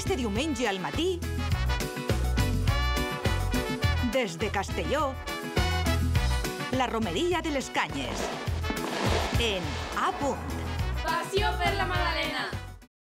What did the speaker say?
Este diumenge al matí, des de Castelló, la romeria de les Canyes, en A Punt. Passió per la Madalena.